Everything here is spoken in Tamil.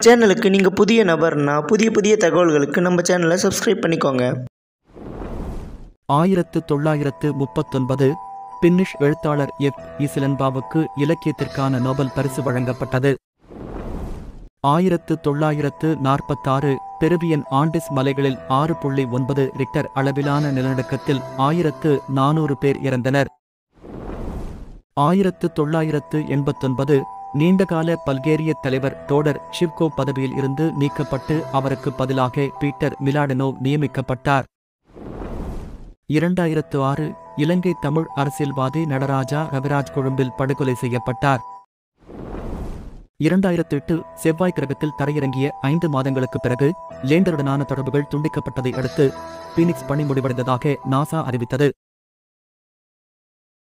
சேனலுக்கு நீங்கள் புதிய நபர்னா புதிய தகவல்களுக்கு நம்ம சேனலை சப்ஸ்கிரைப் பண்ணிக்கோங்க. 1939 பின்னிஷ் எழுத்தாளர் இசிலன்பாவுக்கு இலக்கியத்திற்கான நோபல் பரிசு வழங்கப்பட்டது. 1946 பெருவியன் ஆண்டிஸ் மலைகளில் 6.9 ரிக்டர் அளவிலான நிலநடுக்கத்தில் 1400 பேர் இறந்தனர். 1989 நீண்டகால பல்கேரிய தலைவர் டோடர் ஷிவ்கோ பதவியில் இருந்து நீக்கப்பட்டு அவருக்கு பதிலாக பீட்டர் மிலாடனோவ் நியமிக்கப்பட்டார். 2006 இலங்கை தமிழ் அரசியல்வாதி நடராஜா ரவிராஜ் கொழும்பில் படுகொலை செய்யப்பட்டார். 2008 செவ்வாய் கிரகத்தில் தரையிறங்கிய 5 மாதங்களுக்குப் பிறகு லேண்டருடனான தொடர்புகள் துண்டிக்கப்பட்டதை அடுத்து பீனிக்ஸ் பணி முடிவடைந்ததாக நாசா அறிவித்தது.